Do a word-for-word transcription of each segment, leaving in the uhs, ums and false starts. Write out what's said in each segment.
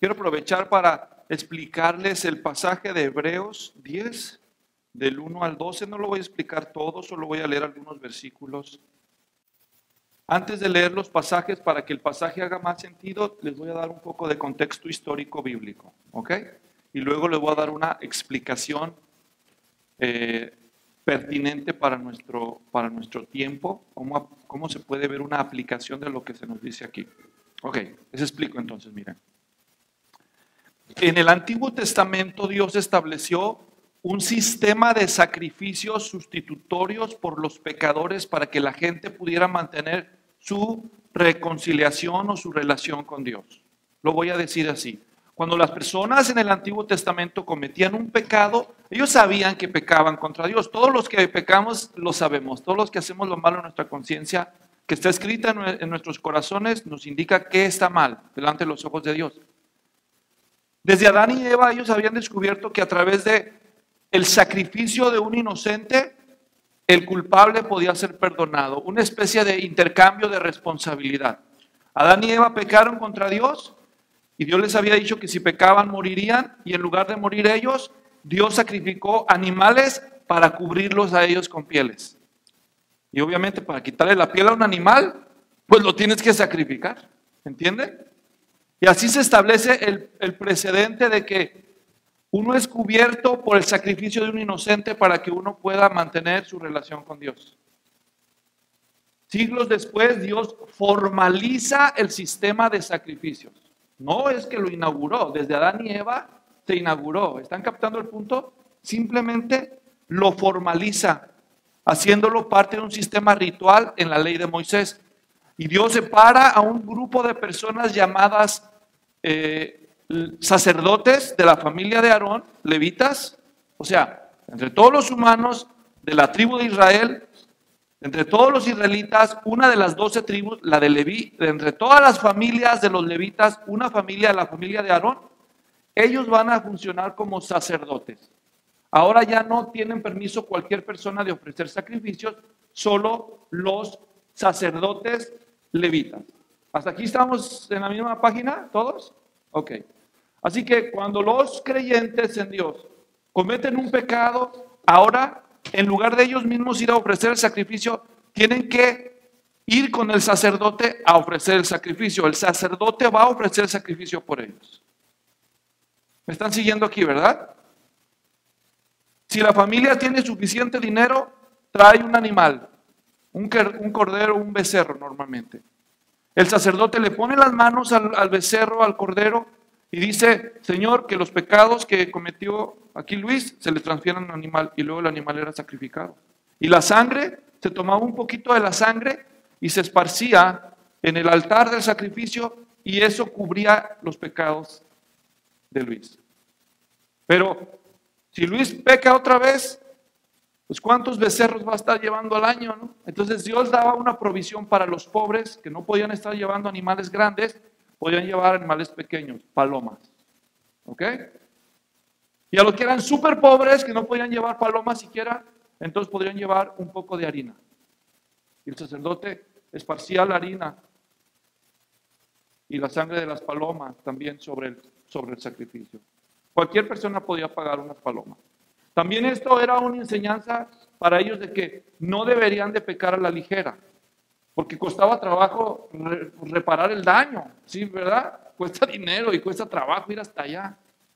quiero aprovechar para explicarles el pasaje de Hebreos diez, del uno al doce. No lo voy a explicar todo, solo voy a leer algunos versículos. Antes de leer los pasajes, para que el pasaje haga más sentido, les voy a dar un poco de contexto histórico bíblico, ¿ok? Y luego les voy a dar una explicación eh, pertinente para nuestro, para nuestro tiempo, cómo, cómo se puede ver una aplicación de lo que se nos dice aquí. Ok, les explico entonces, miren. En el Antiguo Testamento Dios estableció un sistema de sacrificios sustitutorios por los pecadores para que la gente pudiera mantener su reconciliación o su relación con Dios. Lo voy a decir así. Cuando las personas en el Antiguo Testamento cometían un pecado, ellos sabían que pecaban contra Dios. Todos los que pecamos lo sabemos. Todos los que hacemos lo malo en nuestra conciencia, que está escrita en nuestros corazones, nos indica que está mal delante de los ojos de Dios. Desde Adán y Eva ellos habían descubierto que a través de el sacrificio de un inocente, el culpable podía ser perdonado. Una especie de intercambio de responsabilidad. Adán y Eva pecaron contra Dios y Dios les había dicho que si pecaban morirían, y en lugar de morir ellos, Dios sacrificó animales para cubrirlos a ellos con pieles. Y obviamente para quitarle la piel a un animal, pues lo tienes que sacrificar. ¿Entienden? Y así se establece el, el precedente de que uno es cubierto por el sacrificio de un inocente para que uno pueda mantener su relación con Dios. Siglos después, Dios formaliza el sistema de sacrificios. No es que lo inauguró, desde Adán y Eva se inauguró. ¿Están captando el punto? Simplemente lo formaliza, haciéndolo parte de un sistema ritual en la ley de Moisés. Y Dios separa a un grupo de personas llamadas eh, sacerdotes de la familia de Aarón, levitas, o sea, entre todos los humanos de la tribu de Israel, entre todos los israelitas, una de las doce tribus, la de Leví, entre todas las familias de los levitas, una familia de la familia de Aarón, ellos van a funcionar como sacerdotes. Ahora ya no tienen permiso cualquier persona de ofrecer sacrificios, solo los sacerdotes levitas. ¿Hasta aquí estamos en la misma página todos? Ok. Así que cuando los creyentes en Dios cometen un pecado, ahora en lugar de ellos mismos ir a ofrecer el sacrificio, tienen que ir con el sacerdote a ofrecer el sacrificio. El sacerdote va a ofrecer el sacrificio por ellos. ¿Me están siguiendo aquí, verdad? Si la familia tiene suficiente dinero, trae un animal, un, un cordero, un becerro normalmente. El sacerdote le pone las manos al, al becerro, al cordero, y dice: Señor, que los pecados que cometió aquí Luis se le transfieran al animal, y luego el animal era sacrificado. Y la sangre, se tomaba un poquito de la sangre y se esparcía en el altar del sacrificio, y eso cubría los pecados de Luis. Pero si Luis peca otra vez, pues ¿cuántos becerros va a estar llevando al año, no? Entonces Dios daba una provisión para los pobres que no podían estar llevando animales grandes, podían llevar animales pequeños, palomas. ¿Ok? Y a los que eran súper pobres, que no podían llevar palomas siquiera, entonces podrían llevar un poco de harina. Y el sacerdote esparcía la harina y la sangre de las palomas también sobre el, sobre el sacrificio. Cualquier persona podía pagar unas palomas. También esto era una enseñanza para ellos de que no deberían de pecar a la ligera, porque costaba trabajo re, reparar el daño, ¿sí, verdad? Cuesta dinero y cuesta trabajo ir hasta allá.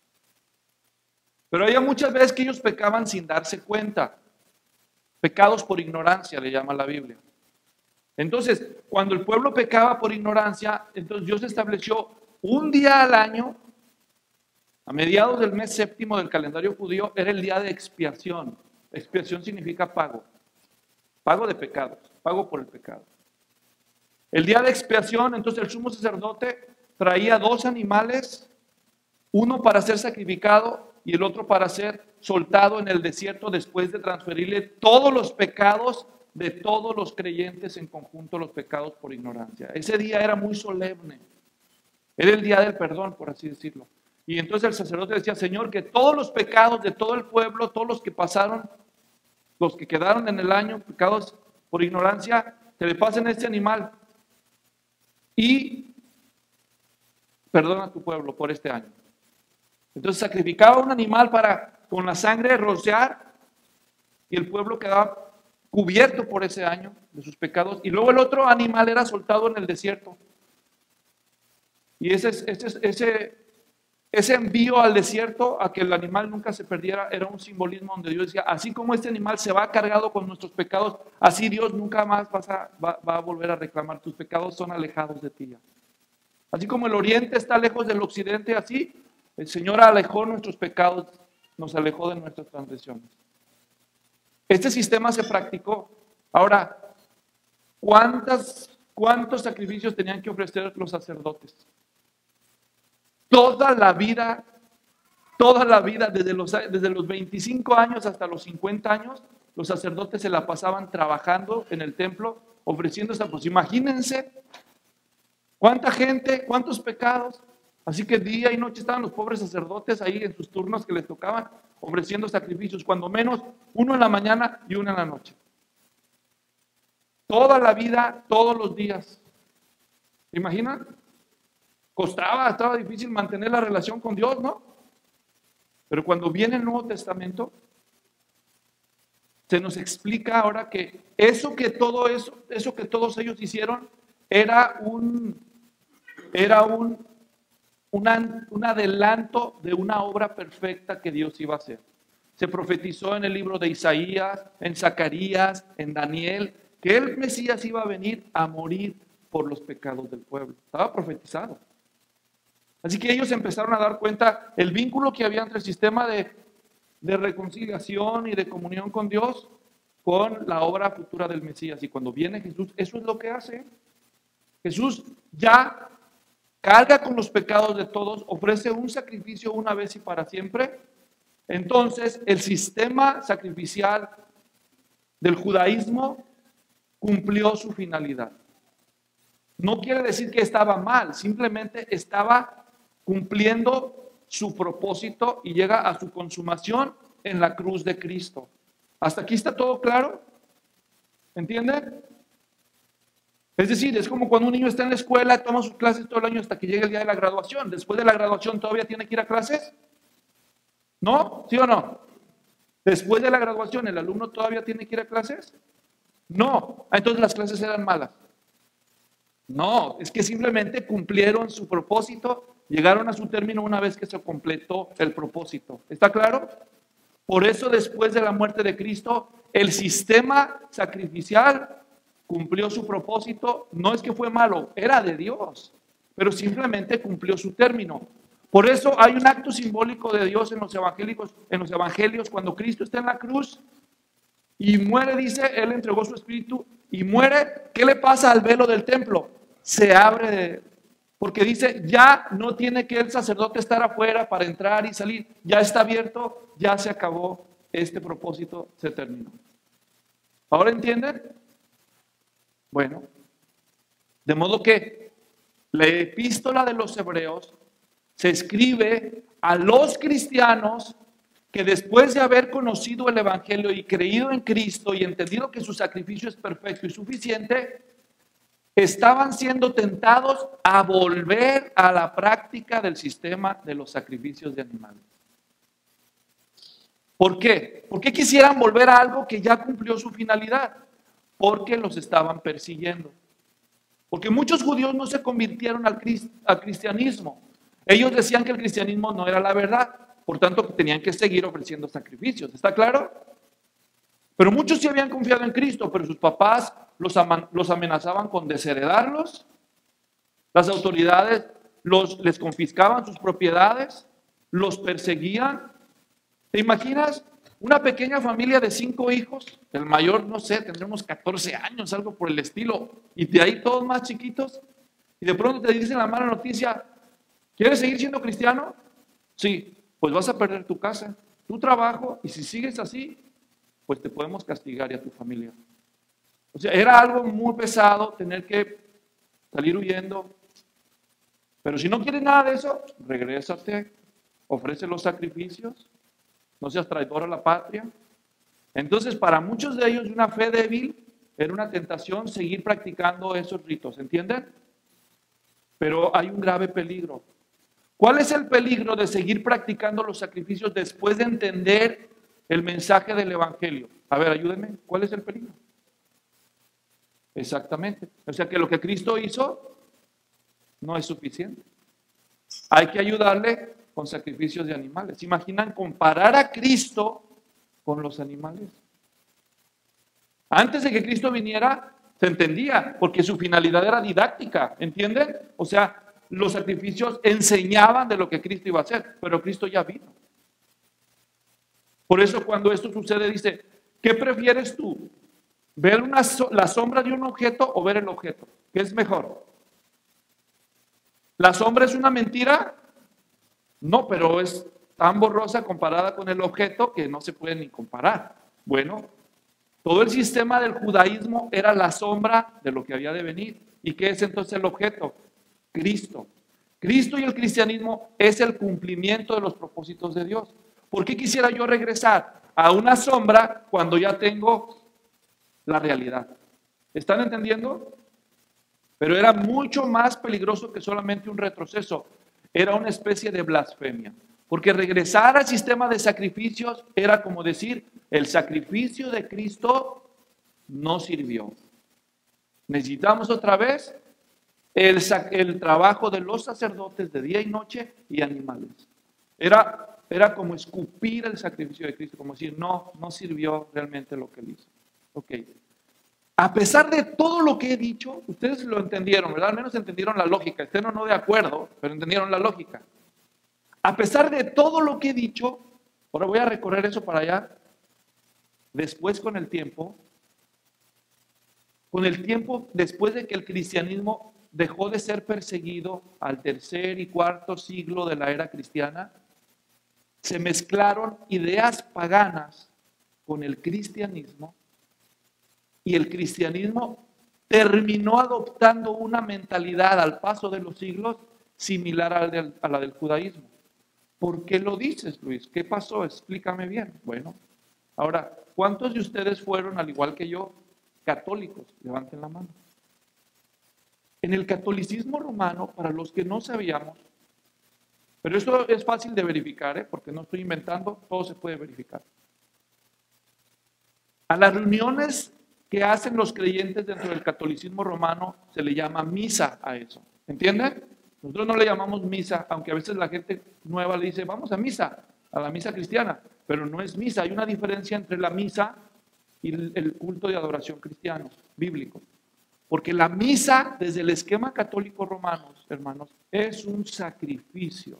Pero había muchas veces que ellos pecaban sin darse cuenta. Pecados por ignorancia, le llama la Biblia. Entonces, cuando el pueblo pecaba por ignorancia, entonces Dios estableció un día al año, a mediados del mes séptimo del calendario judío, era el día de expiación. Expiación significa pago. Pago de pecados, pago por el pecado. El día de expiación, entonces el sumo sacerdote traía dos animales, uno para ser sacrificado y el otro para ser soltado en el desierto después de transferirle todos los pecados de todos los creyentes en conjunto, los pecados por ignorancia. Ese día era muy solemne. Era el día del perdón, por así decirlo. Y entonces el sacerdote decía: Señor, que todos los pecados de todo el pueblo, todos los que pasaron, los que quedaron en el año, pecados por ignorancia, se le pasen a este animal. Y perdona a tu pueblo por este año. Entonces sacrificaba un animal para con la sangre rociar y el pueblo quedaba cubierto por ese año de sus pecados. Y luego el otro animal era soltado en el desierto. Y ese, ese, ese, ese envío al desierto a que el animal nunca se perdiera era un simbolismo donde Dios decía, así como este animal se va cargado con nuestros pecados, así Dios nunca más vas a, va, va a volver a reclamar. Tus pecados son alejados de ti. Así como el oriente está lejos del occidente, así el Señor alejó nuestros pecados, nos alejó de nuestras transgresiones. Este sistema se practicó. Ahora, ¿cuántas, ¿cuántos sacrificios tenían que ofrecer los sacerdotes? Toda la vida, toda la vida, desde los, desde los veinticinco años hasta los cincuenta años, los sacerdotes se la pasaban trabajando en el templo, ofreciendo esa, pues imagínense, cuánta gente, cuántos pecados. Así que día y noche estaban los pobres sacerdotes ahí en sus turnos que les tocaban, ofreciendo sacrificios, cuando menos uno en la mañana y uno en la noche. Toda la vida, todos los días. ¿Se imaginan? Costaba, estaba difícil mantener la relación con Dios, ¿no? Pero cuando viene el Nuevo Testamento, se nos explica ahora que eso que todo eso, eso que todos ellos hicieron era un, era un Una, un adelanto de una obra perfecta que Dios iba a hacer. Se profetizó en el libro de Isaías, en Zacarías, en Daniel, que el Mesías iba a venir a morir por los pecados del pueblo. Estaba profetizado. Así que ellos empezaron a dar cuenta el vínculo que había entre el sistema de, de reconciliación y de comunión con Dios con la obra futura del Mesías. Y cuando viene Jesús, eso es lo que hace. Jesús ya carga con los pecados de todos, ofrece un sacrificio una vez y para siempre. Entonces, el sistema sacrificial del judaísmo cumplió su finalidad. No quiere decir que estaba mal, simplemente estaba cumpliendo su propósito y llega a su consumación en la cruz de Cristo. ¿Hasta aquí está todo claro? ¿Entienden? Es decir, es como cuando un niño está en la escuela, toma sus clases todo el año hasta que llegue el día de la graduación. Después de la graduación, ¿todavía tiene que ir a clases? ¿No? ¿Sí o no? Después de la graduación, ¿el alumno todavía tiene que ir a clases? No. Entonces las clases eran malas. No, es que simplemente cumplieron su propósito, llegaron a su término una vez que se completó el propósito. ¿Está claro? Por eso después de la muerte de Cristo, el sistema sacrificial cumplió su propósito. No es que fue malo, era de Dios, pero simplemente cumplió su término. Por eso hay un acto simbólico de Dios en los evangélicos, en los evangelios, cuando Cristo está en la cruz y muere, dice, Él entregó su espíritu y muere. ¿Qué le pasa al velo del templo? Se abre, porque dice, ya no tiene que el sacerdote estar afuera para entrar y salir, ya está abierto, ya se acabó, este propósito se terminó. ¿Ahora entienden? Bueno, de modo que la epístola de los Hebreos se escribe a los cristianos que después de haber conocido el Evangelio y creído en Cristo y entendido que su sacrificio es perfecto y suficiente, estaban siendo tentados a volver a la práctica del sistema de los sacrificios de animales. ¿Por qué? ¿Por qué quisieran volver a algo que ya cumplió su finalidad? Porque los estaban persiguiendo. Porque muchos judíos no se convirtieron al, crist- al cristianismo. Ellos decían que el cristianismo no era la verdad, por tanto tenían que seguir ofreciendo sacrificios. ¿Está claro? Pero muchos sí habían confiado en Cristo, pero sus papás los, aman- los amenazaban con desheredarlos. Las autoridades los, les confiscaban sus propiedades, los perseguían. ¿Te imaginas? Una pequeña familia de cinco hijos, el mayor, no sé, tendría unos catorce años, algo por el estilo, y de ahí todos más chiquitos, y de pronto te dicen la mala noticia, ¿quieres seguir siendo cristiano? Sí, pues vas a perder tu casa, tu trabajo, y si sigues así, pues te podemos castigar y a tu familia. O sea, era algo muy pesado tener que salir huyendo, pero si no quieres nada de eso, regrésate, ofrece los sacrificios. No seas traidor a la patria. Entonces, para muchos de ellos, una fe débil era una tentación seguir practicando esos ritos, ¿entienden? Pero hay un grave peligro. ¿Cuál es el peligro de seguir practicando los sacrificios después de entender el mensaje del Evangelio? A ver, ayúdenme. ¿Cuál es el peligro? Exactamente. O sea que lo que Cristo hizo no es suficiente. Hay que ayudarle con sacrificios de animales. ¿Se imaginan comparar a Cristo con los animales? Antes de que Cristo viniera, se entendía, porque su finalidad era didáctica, ¿entienden? O sea, los sacrificios enseñaban de lo que Cristo iba a hacer, pero Cristo ya vino. Por eso cuando esto sucede, dice, ¿qué prefieres tú? ¿Ver una so- la sombra de un objeto o ver el objeto? ¿Qué es mejor? ¿La sombra es una mentira? No, pero es tan borrosa comparada con el objeto que no se puede ni comparar. Bueno, todo el sistema del judaísmo era la sombra de lo que había de venir. ¿Y qué es entonces el objeto? Cristo. Cristo y el cristianismo es el cumplimiento de los propósitos de Dios. ¿Por qué quisiera yo regresar a una sombra cuando ya tengo la realidad? ¿Están entendiendo? Pero era mucho más peligroso que solamente un retroceso. Era una especie de blasfemia. Porque regresar al sistema de sacrificios era como decir, el sacrificio de Cristo no sirvió. Necesitamos otra vez el, el trabajo de los sacerdotes de día y noche y animales. Era, era como escupir el sacrificio de Cristo, como decir, no, no sirvió realmente lo que él hizo. Ok. A pesar de todo lo que he dicho, ustedes lo entendieron, ¿verdad? Al menos entendieron la lógica. Estén o no de acuerdo, pero entendieron la lógica. A pesar de todo lo que he dicho, ahora voy a recorrer eso para allá. Después, con el tiempo, con el tiempo, después de que el cristianismo dejó de ser perseguido al tercer y cuarto siglo de la era cristiana, se mezclaron ideas paganas con el cristianismo y el cristianismo terminó adoptando una mentalidad al paso de los siglos similar a la del, a la del judaísmo. ¿Por qué lo dices, Luis? ¿Qué pasó? Explícame bien. Bueno, ahora, ¿cuántos de ustedes fueron, al igual que yo, católicos? Levanten la mano. En el catolicismo romano, para los que no sabíamos, pero esto es fácil de verificar, ¿eh? Porque no estoy inventando, todo se puede verificar. A las reuniones que hacen los creyentes dentro del catolicismo romano se le llama misa a eso. ¿Entienden? Nosotros no le llamamos misa, aunque a veces la gente nueva le dice, vamos a misa, a la misa cristiana, pero no es misa. Hay una diferencia entre la misa y el culto de adoración cristiano, bíblico. Porque la misa, desde el esquema católico romano, hermanos, es un sacrificio.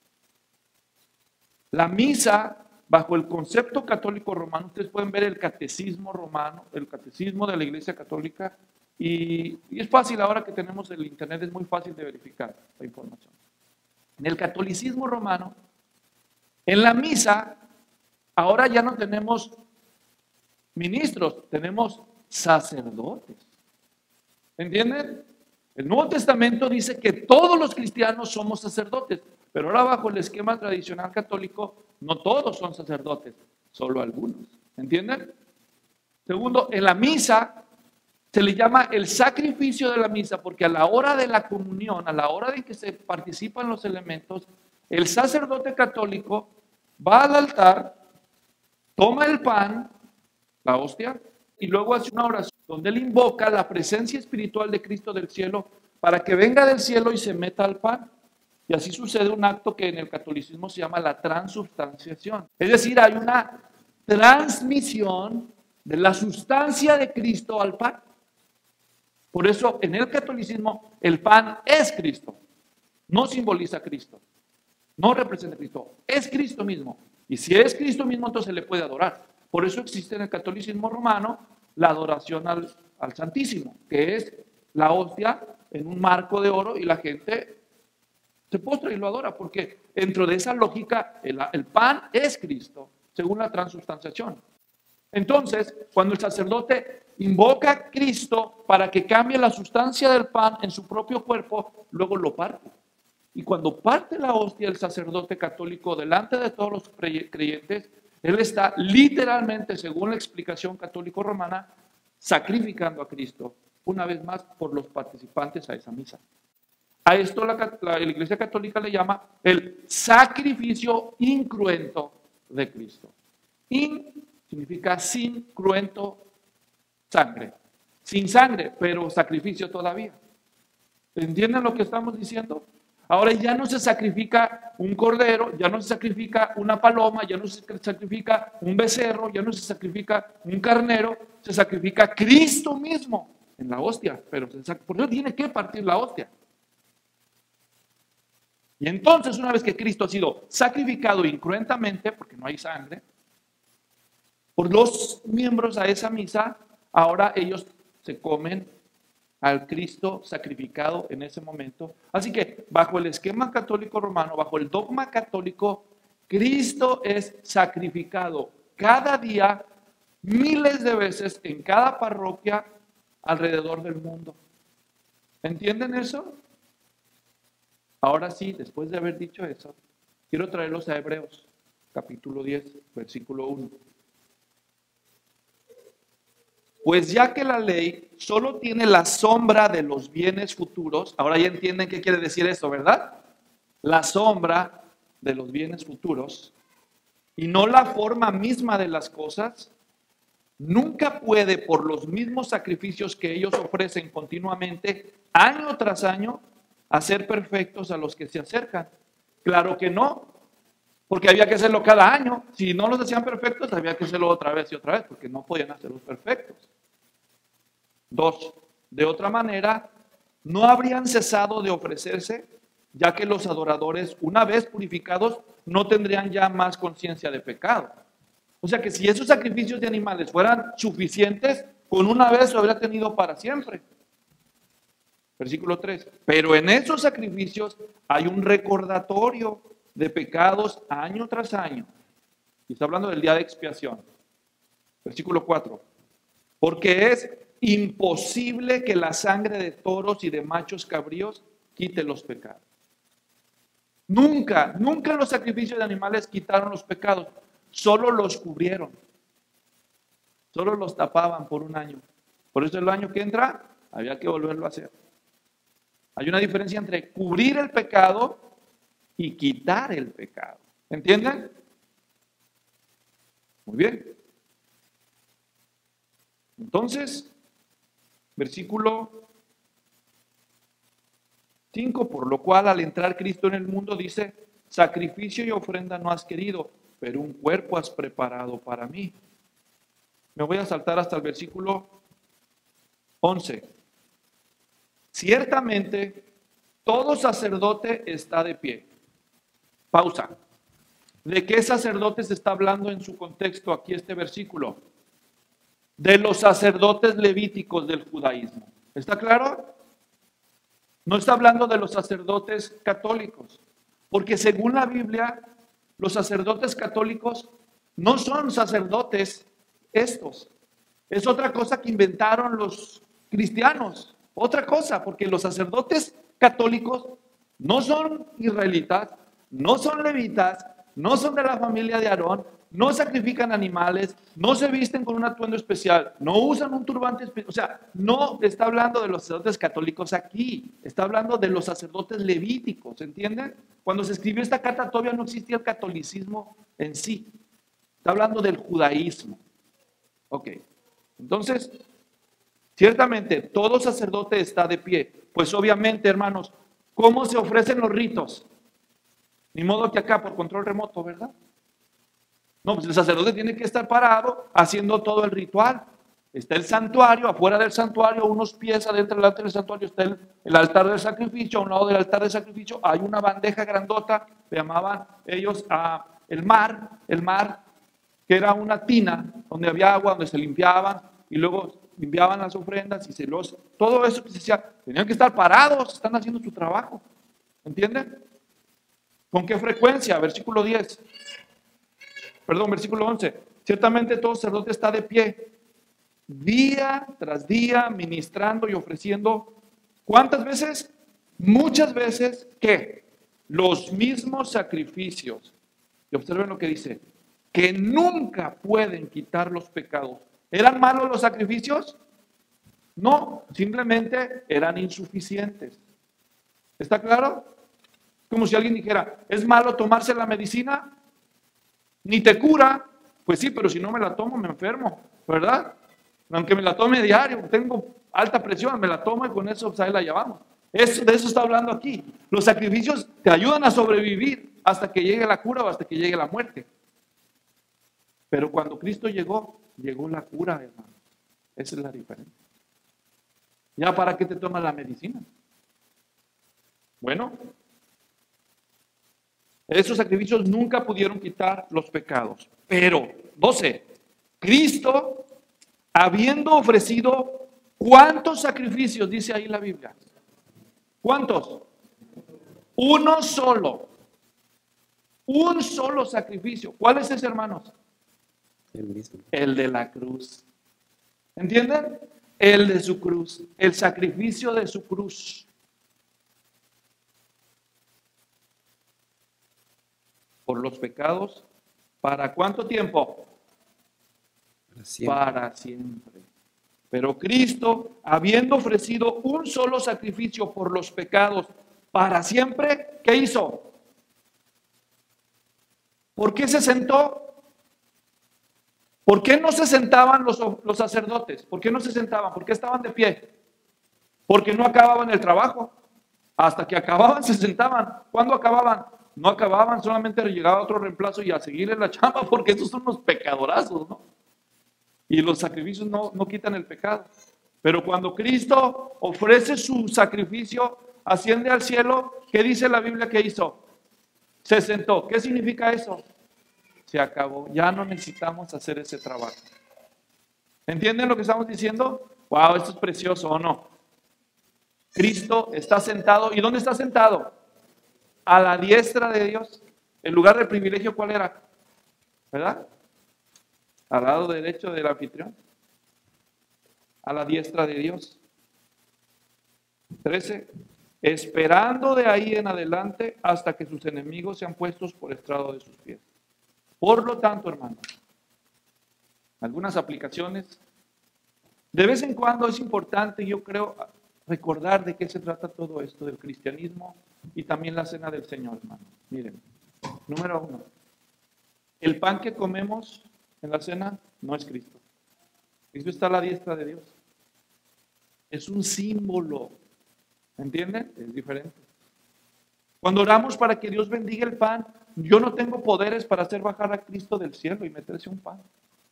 La misa, bajo el concepto católico romano, ustedes pueden ver el catecismo romano, el catecismo de la Iglesia Católica, y, y es fácil, ahora que tenemos el internet, es muy fácil de verificar la información. En el catolicismo romano, en la misa, ahora ya no tenemos ministros, tenemos sacerdotes. ¿Entienden? El Nuevo Testamento dice que todos los cristianos somos sacerdotes, pero ahora bajo el esquema tradicional católico, no todos son sacerdotes, solo algunos. ¿Entienden? Segundo, en la misa se le llama el sacrificio de la misa, porque a la hora de la comunión, a la hora de que se participan los elementos, el sacerdote católico va al altar, toma el pan, la hostia, y luego hace una oración donde él invoca la presencia espiritual de Cristo del cielo para que venga del cielo y se meta al pan. Y así sucede un acto que en el catolicismo se llama la transubstanciación. Es decir, hay una transmisión de la sustancia de Cristo al pan. Por eso en el catolicismo el pan es Cristo, no simboliza a Cristo, no representa a Cristo, es Cristo mismo. Y si es Cristo mismo, entonces se le puede adorar. Por eso existe en el catolicismo romano la adoración al, al Santísimo, que es la hostia en un marco de oro y la gente se postra y lo adora, porque dentro de esa lógica el, el pan es Cristo, según la transubstanciación. Entonces, cuando el sacerdote invoca a Cristo para que cambie la sustancia del pan en su propio cuerpo, luego lo parte. Y cuando parte la hostia el sacerdote católico delante de todos los creyentes, él está literalmente, según la explicación católico-romana, sacrificando a Cristo, una vez más, por los participantes a esa misa. A esto la, la, la Iglesia Católica le llama el sacrificio incruento de Cristo. In significa sin, cruento, sangre. Sin sangre, pero sacrificio todavía. ¿Entienden lo que estamos diciendo? Ahora ya no se sacrifica un cordero, ya no se sacrifica una paloma, ya no se sacrifica un becerro, ya no se sacrifica un carnero, se sacrifica Cristo mismo en la hostia, pero se, por eso tiene que partir la hostia. Y entonces, una vez que Cristo ha sido sacrificado incruentamente, porque no hay sangre, por los miembros a esa misa, ahora ellos se comen al Cristo sacrificado en ese momento. Así que bajo el esquema católico romano, bajo el dogma católico, Cristo es sacrificado cada día, miles de veces en cada parroquia alrededor del mundo. ¿Entienden eso? Ahora sí, después de haber dicho eso, quiero traerlos a Hebreos, capítulo diez, versículo uno. Pues ya que la ley solo tiene la sombra de los bienes futuros, ahora ya entienden qué quiere decir eso, ¿verdad? La sombra de los bienes futuros y no la forma misma de las cosas, nunca puede, por los mismos sacrificios que ellos ofrecen continuamente, año tras año, hacer perfectos a los que se acercan. Claro que no, porque había que hacerlo cada año. Si no los hacían perfectos, había que hacerlo otra vez y otra vez, porque no podían hacerlos perfectos. Dos, de otra manera, no habrían cesado de ofrecerse, ya que los adoradores, una vez purificados, no tendrían ya más conciencia de pecado. O sea que si esos sacrificios de animales fueran suficientes, con una vez lo habría tenido para siempre. Versículo tres. Pero en esos sacrificios hay un recordatorio de pecados año tras año. Y está hablando del día de expiación. Versículo cuatro. Porque es imposible que la sangre de toros y de machos cabríos quite los pecados. Nunca, nunca los sacrificios de animales quitaron los pecados. Solo los cubrieron. Solo los tapaban por un año. Por eso el año que entra, había que volverlo a hacer. Hay una diferencia entre cubrir el pecado y quitar el pecado. ¿Entienden? Muy bien. Entonces, versículo cinco, por lo cual al entrar Cristo en el mundo dice, sacrificio y ofrenda no has querido, pero un cuerpo has preparado para mí. Me voy a saltar hasta el versículo once. Ciertamente, todo sacerdote está de pie. Pausa. ¿De qué sacerdote se está hablando en su contexto aquí este versículo? De los sacerdotes levíticos del judaísmo. ¿Está claro? No está hablando de los sacerdotes católicos, porque según la Biblia, los sacerdotes católicos no son sacerdotes estos. Es otra cosa que inventaron los cristianos. Otra cosa, porque los sacerdotes católicos no son israelitas, no son levitas, no son de la familia de Aarón, no sacrifican animales, no se visten con un atuendo especial, no usan un turbante especial. O sea, no está hablando de los sacerdotes católicos aquí, está hablando de los sacerdotes levíticos, ¿entienden? Cuando se escribió esta carta todavía no existía el catolicismo en sí. Está hablando del judaísmo. Ok, entonces, ciertamente todo sacerdote está de pie. Pues obviamente, hermanos, ¿cómo se ofrecen los ritos? Ni modo que acá por control remoto, ¿verdad? No, pues el sacerdote tiene que estar parado haciendo todo el ritual. Está el santuario, afuera del santuario, unos pies adentro del santuario está el, el altar del sacrificio. A un lado del altar del sacrificio hay una bandeja grandota, le llamaban ellos a el mar, el mar, que era una tina donde había agua, donde se limpiaban y luego limpiaban las ofrendas y se los, todo eso que se hacía, tenían que estar parados, están haciendo su trabajo. ¿Entienden? ¿Con qué frecuencia? Versículo diez. Perdón, versículo once. Ciertamente todo sacerdote está de pie, día tras día, ministrando y ofreciendo. ¿Cuántas veces? Muchas veces, ¿qué? Los mismos sacrificios. Y observen lo que dice, que nunca pueden quitar los pecados. ¿Eran malos los sacrificios? No, simplemente eran insuficientes. ¿Está claro? Como si alguien dijera, ¿es malo tomarse la medicina? Ni te cura. Pues sí, pero si no me la tomo me enfermo, ¿verdad? Aunque me la tome diario, tengo alta presión, me la tomo y con eso pues, ahí la llevamos. Eso, de eso está hablando aquí. Los sacrificios te ayudan a sobrevivir hasta que llegue la cura o hasta que llegue la muerte. Pero cuando Cristo llegó, llegó la cura, hermano. Esa es la diferencia. ¿Ya para qué te tomas la medicina? Bueno, esos sacrificios nunca pudieron quitar los pecados. Pero, doce, Cristo, habiendo ofrecido, ¿cuántos sacrificios dice ahí la Biblia? ¿Cuántos? Uno solo. Un solo sacrificio. ¿Cuál es ese, hermanos? El mismo. El de la cruz. ¿Entienden? El de su cruz. El sacrificio de su cruz. Por los pecados. ¿Para cuánto tiempo? Para siempre. Para siempre. Pero Cristo, habiendo ofrecido un solo sacrificio por los pecados para siempre, ¿qué hizo? ¿Por qué se sentó? ¿Por qué no se sentaban los, los sacerdotes? ¿Por qué no se sentaban? ¿Por qué estaban de pie? Porque no acababan el trabajo. Hasta que acababan se sentaban. ¿Cuándo acababan? No acababan, solamente llegaba otro reemplazo y a seguir en la chamba, porque estos son unos pecadorazos, ¿no? Y los sacrificios no, no quitan el pecado. Pero cuando Cristo ofrece su sacrificio, asciende al cielo, ¿qué dice la Biblia que hizo? Se sentó. ¿Qué significa eso? Se acabó. Ya no necesitamos hacer ese trabajo. ¿Entienden lo que estamos diciendo? Wow, esto es precioso, ¿o no? Cristo está sentado. ¿Y dónde está sentado? A la diestra de Dios. El lugar del privilegio, ¿cuál era? ¿Verdad? Al lado derecho del anfitrión. A la diestra de Dios. trece. Esperando de ahí en adelante hasta que sus enemigos sean puestos por estrado de sus pies. Por lo tanto, hermanos, algunas aplicaciones. De vez en cuando es importante, yo creo, recordar de qué se trata todo esto del cristianismo y también la cena del Señor, hermanos. Miren, número uno, el pan que comemos en la cena no es Cristo. Cristo está a la diestra de Dios. Es un símbolo. ¿Entienden? Es diferente. Cuando oramos para que Dios bendiga el pan, yo no tengo poderes para hacer bajar a Cristo del cielo y meterse un pan.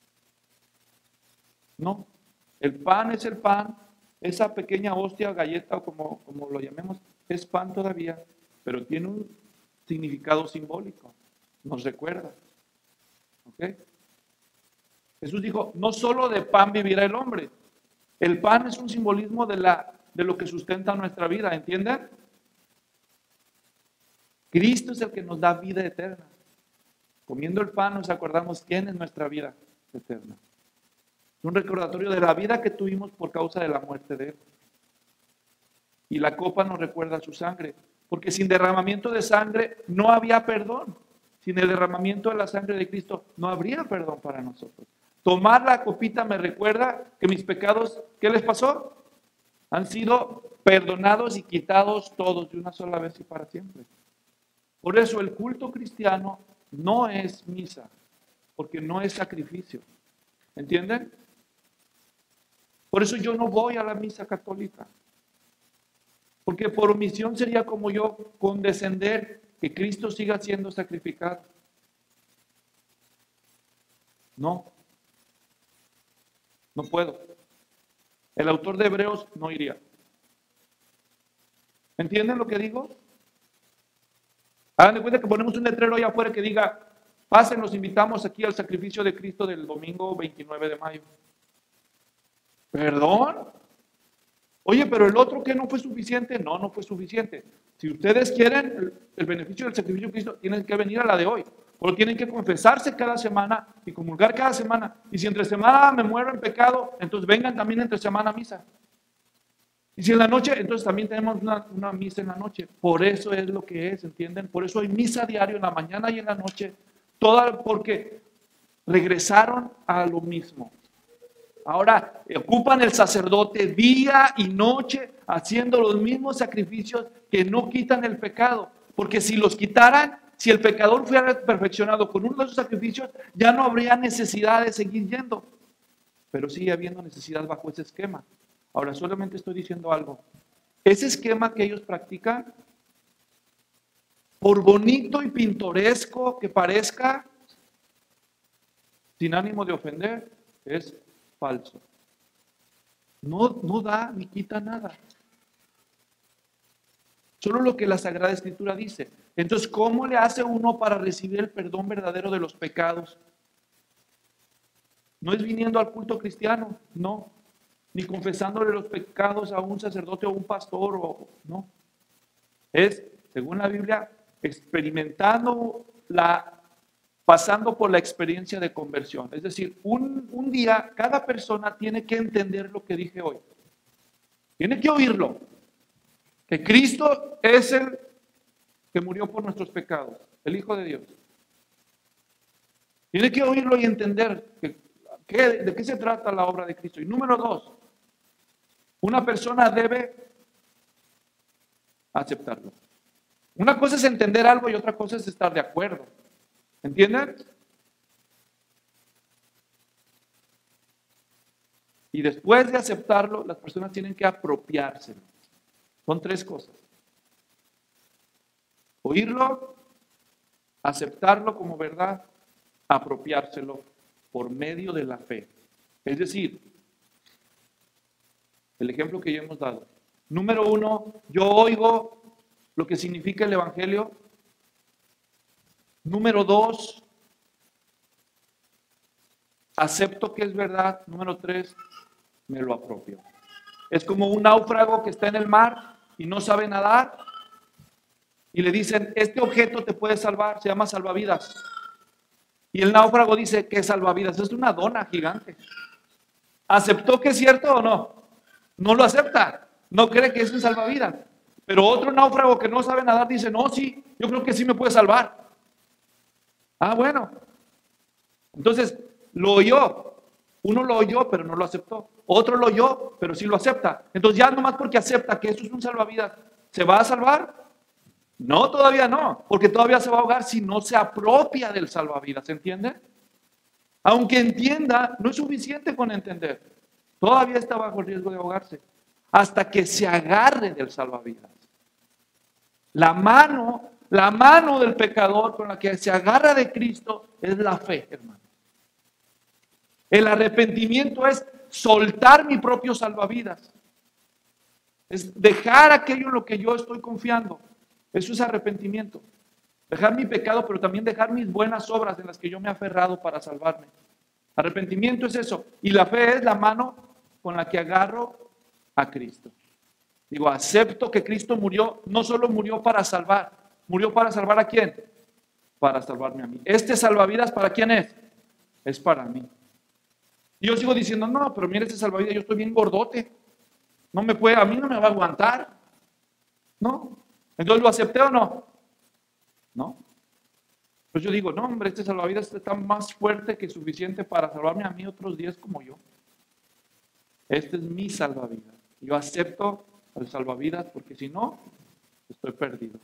No. El pan es el pan. Esa pequeña hostia, galleta o como, como lo llamemos, es pan todavía, pero tiene un significado simbólico. Nos recuerda. ¿Ok? Jesús dijo, no solo de pan vivirá el hombre. El pan es un simbolismo de, la, de lo que sustenta nuestra vida, ¿entienden? Cristo es el que nos da vida eterna. Comiendo el pan nos acordamos quién es nuestra vida eterna. Es un recordatorio de la vida que tuvimos por causa de la muerte de Él. Y la copa nos recuerda su sangre, porque sin derramamiento de sangre no había perdón. Sin el derramamiento de la sangre de Cristo no habría perdón para nosotros. Tomar la copita me recuerda que mis pecados, ¿qué les pasó? Han sido perdonados y quitados todos de una sola vez y para siempre. Por eso el culto cristiano no es misa, porque no es sacrificio. ¿Entienden? Por eso yo no voy a la misa católica. Porque por omisión sería como yo condescender que Cristo siga siendo sacrificado. No. No puedo. El autor de Hebreos no iría. ¿Entienden lo que digo? Hagan de cuenta que ponemos un letrero allá afuera que diga, pasen, los invitamos aquí al sacrificio de Cristo del domingo veintinueve de mayo. ¿Perdón? Oye, pero el otro que no fue suficiente, no, no fue suficiente. Si ustedes quieren el, el beneficio del sacrificio de Cristo, tienen que venir a la de hoy. O tienen que confesarse cada semana y comulgar cada semana. Y si entre semana me muero en pecado, entonces vengan también entre semana a misa. Y si en la noche, entonces también tenemos una, una misa en la noche. Por eso es lo que es, ¿entienden? Por eso hay misa diario en la mañana y en la noche. Toda, porque regresaron a lo mismo. ahora ocupan el sacerdote día y noche haciendo los mismos sacrificios que no quitan el pecado. Porque si los quitaran, si el pecador fuera perfeccionado con uno de esos sacrificios, ya no habría necesidad de seguir yendo. Pero sigue habiendo necesidad bajo ese esquema. Ahora, solamente estoy diciendo algo. Ese esquema que ellos practican, por bonito y pintoresco que parezca, sin ánimo de ofender, es falso. No, no da ni quita nada. Solo lo que la Sagrada Escritura dice. Entonces, ¿cómo le hace uno para recibir el perdón verdadero de los pecados? No es viniendo al culto cristiano, no. Ni confesándole los pecados a un sacerdote o un pastor, o, no. Es, según la Biblia, experimentando la, pasando por la experiencia de conversión. Es decir, un, un día cada persona tiene que entender lo que dije hoy. Tiene que oírlo. Que Cristo es el que murió por nuestros pecados, el Hijo de Dios. Tiene que oírlo y entender que, que, de qué se trata la obra de Cristo. Y número dos, una persona debe aceptarlo. Una cosa es entender algo y otra cosa es estar de acuerdo. ¿Entienden? Y después de aceptarlo, las personas tienen que apropiárselo. Son tres cosas. Oírlo, aceptarlo como verdad, apropiárselo por medio de la fe. Es decir, el ejemplo que ya hemos dado. Número uno, yo oigo lo que significa el Evangelio. Número dos, acepto que es verdad. Número tres, me lo apropio. Es como un náufrago que está en el mar y no sabe nadar y le dicen, este objeto te puede salvar, se llama salvavidas. Y el náufrago dice, ¿qué salvavidas? Es una dona gigante. ¿Aceptó que es cierto o no? No lo acepta, no cree que es un salvavidas. Pero otro náufrago que no sabe nadar dice, no, sí, yo creo que sí me puede salvar. Ah, bueno. Entonces, lo oyó. Uno lo oyó, pero no lo aceptó. Otro lo oyó, pero sí lo acepta. Entonces, ya nomás porque acepta que eso es un salvavidas, ¿se va a salvar? No, todavía no, porque todavía se va a ahogar si no se apropia del salvavidas, ¿se entiende? Aunque entienda, no es suficiente con entender. Todavía está bajo el riesgo de ahogarse, hasta que se agarre del salvavidas. La mano, la mano del pecador con la que se agarra de Cristo es la fe, hermano. El arrepentimiento es soltar mi propio salvavidas. Es dejar aquello en lo que yo estoy confiando. Eso es arrepentimiento. Dejar mi pecado, pero también dejar mis buenas obras en las que yo me he aferrado para salvarme. Arrepentimiento es eso. Y la fe es la mano con la que agarro a Cristo. Digo, acepto que Cristo murió, no solo murió para salvar, murió para salvar ¿a quién? Para salvarme a mí. Este salvavidas, ¿para quién es? Es para mí. Y yo sigo diciendo, no, pero mira este salvavidas, yo estoy bien gordote. No me puede, a mí no me va a aguantar. No. Entonces, ¿lo acepté o no? No. Pues yo digo, no, hombre, este salvavidas está más fuerte que suficiente para salvarme a mí otros diez como yo. Este es mi salvavidas. Yo acepto el salvavidas porque si no, estoy perdido.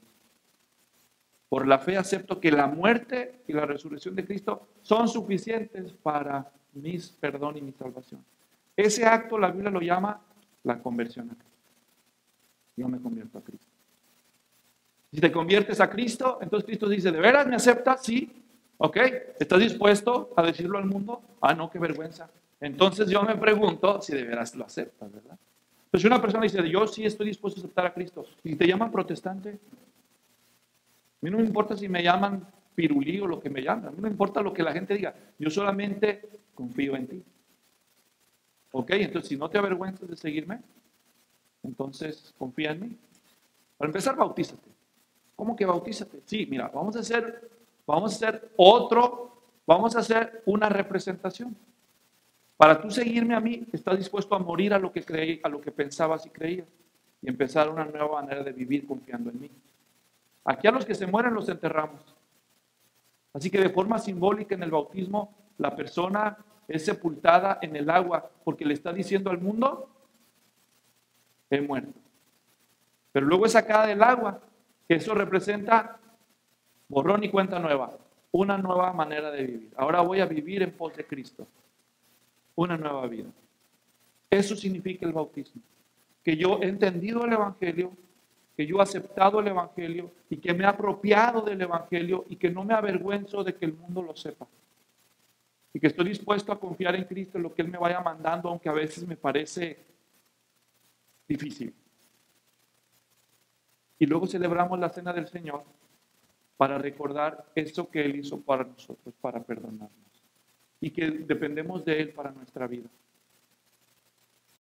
Por la fe acepto que la muerte y la resurrección de Cristo son suficientes para mi perdón y mi salvación. Ese acto la Biblia lo llama la conversión a Cristo. Yo me convierto a Cristo. Si te conviertes a Cristo, entonces Cristo dice, ¿de veras me aceptas? Sí. ¿Ok? ¿Estás dispuesto a decirlo al mundo? Ah, no, qué vergüenza. Entonces yo me pregunto si de veras lo aceptas, ¿verdad? Pues si una persona dice, yo sí estoy dispuesto a aceptar a Cristo, y te llaman protestante, a mí no me importa si me llaman pirulí o lo que me llaman, a mí no me importa lo que la gente diga, yo solamente confío en ti. Ok, entonces si no te avergüenzas de seguirme, entonces confía en mí. Para empezar, bautízate. ¿Cómo que bautízate? Sí, mira, vamos a hacer, vamos a hacer otro, vamos a hacer una representación. Para tú seguirme a mí, estás dispuesto a morir a lo que creí, a lo que pensabas y creías, y empezar una nueva manera de vivir confiando en mí. Aquí a los que se mueren los enterramos. Así que de forma simbólica en el bautismo, la persona es sepultada en el agua porque le está diciendo al mundo, he muerto. Pero luego es sacada del agua, que eso representa borrón y cuenta nueva, una nueva manera de vivir. Ahora voy a vivir en pos de Cristo, una nueva vida. Eso significa el bautismo, que yo he entendido el Evangelio, que yo he aceptado el Evangelio y que me he apropiado del Evangelio y que no me avergüenzo de que el mundo lo sepa. Y que estoy dispuesto a confiar en Cristo en lo que Él me vaya mandando, aunque a veces me parece difícil. Y luego celebramos la Cena del Señor para recordar eso que Él hizo para nosotros, para perdonarnos. Y que dependemos de Él para nuestra vida.